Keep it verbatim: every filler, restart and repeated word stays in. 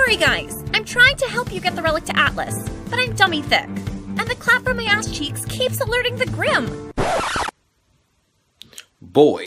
Sorry guys, I'm trying to help you get the relic to Atlas, but I'm dummy thick. And the clap from my ass cheeks keeps alerting the Grim. Boy,